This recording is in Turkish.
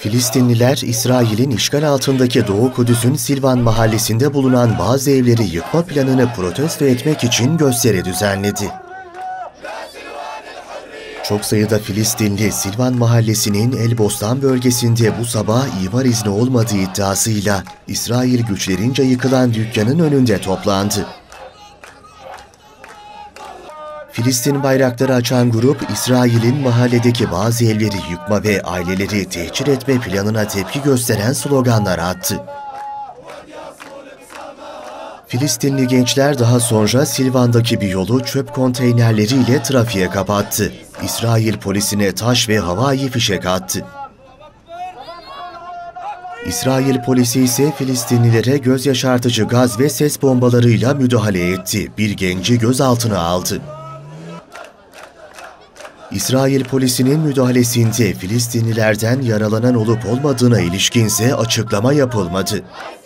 Filistinliler, İsrail'in işgal altındaki Doğu Kudüs'ün Silvan mahallesinde bulunan bazı evleri yıkma planını protesto etmek için gösteri düzenledi. Çok sayıda Filistinli, Silvan mahallesinin El Bostan bölgesinde bu sabah imar izni olmadığı iddiasıyla İsrail güçlerince yıkılan dükkanın önünde toplandı. Filistin bayrakları açan grup, İsrail'in mahalledeki bazı evleri yıkma ve aileleri tehcir etme planına tepki gösteren sloganlar attı. Filistinli gençler daha sonra Silvan'daki bir yolu çöp konteynerleriyle trafiğe kapattı. İsrail polisine taş ve havai fişek attı. İsrail polisi ise Filistinlilere göz yaşartıcı gaz ve ses bombalarıyla müdahale etti. Bir genci gözaltına aldı. İsrail polisinin müdahalesinde Filistinlilerden yaralanan olup olmadığına ilişkinse açıklama yapılmadı.